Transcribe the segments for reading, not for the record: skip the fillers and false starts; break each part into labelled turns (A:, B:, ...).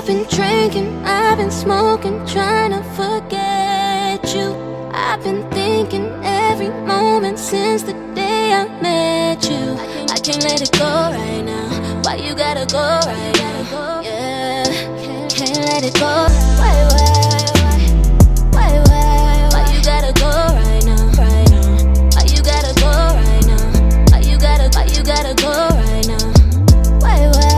A: I've been drinking, I've been smoking, trying to forget you. I've been thinking every moment since the day I met you. I can't let it go right now. Why you gotta go right now? Yeah, can't let it go. Why you gotta go right now? Right now. Why you gotta go right now? Why you gotta go right now? Why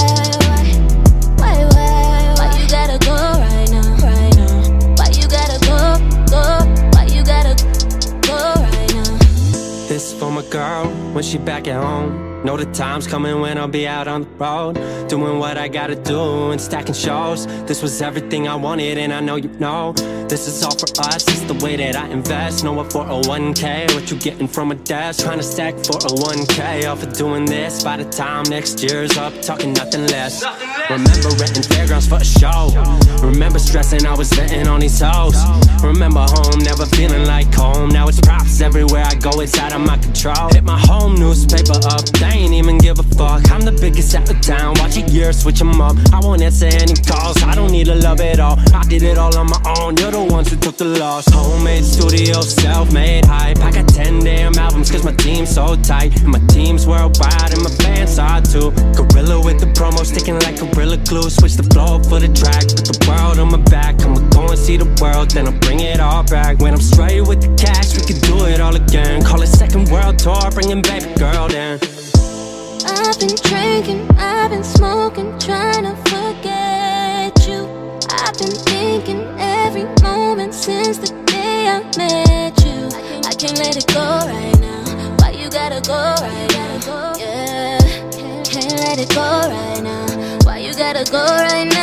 A: you gotta go right now? Right now. Why you gotta go? Why you gotta go right now?
B: This for my girl when she back at home. Know the time's coming when I'll be out on the road, doing what I gotta do and stacking shows. This was everything I wanted and I know you know. This is all for us, it's the way that I invest. Know what for a 1K, what you getting from a desk. Trying to stack for a 1K off of doing this. By the time next year's up, talking nothing less. Remember renting fairgrounds for a show. Remember stressing I was venting on these hoes. Remember home, never feeling like home. Now it's props everywhere I go, it's out of my control. Hit my home newspaper up, they ain't even give a fuck. I'm the biggest out of town, watch a year, switch them up. I won't answer any calls, I don't need to love it all. I did it all on my own, you're the ones who took the loss. Homemade studio, self-made hype. I got 10 damn albums cause my team's so tight. And my team's worldwide and my fans are too. Gorilla with the promo, sticking like Gorilla Glue. Switch the flow up for the track, put the world on my back. I'ma go and see the world, then I'll bring it all back. When I'm straight with the cash, we can do it all again. Call it second world tour, bringing baby girl in.
A: I've been drinking, I've been smoking, trying to forget you. I've been thinking every moment since the day I met you. I can't let it go right now. Why you gotta go right now? Yeah, can't let it go right now. Why you gotta go right now?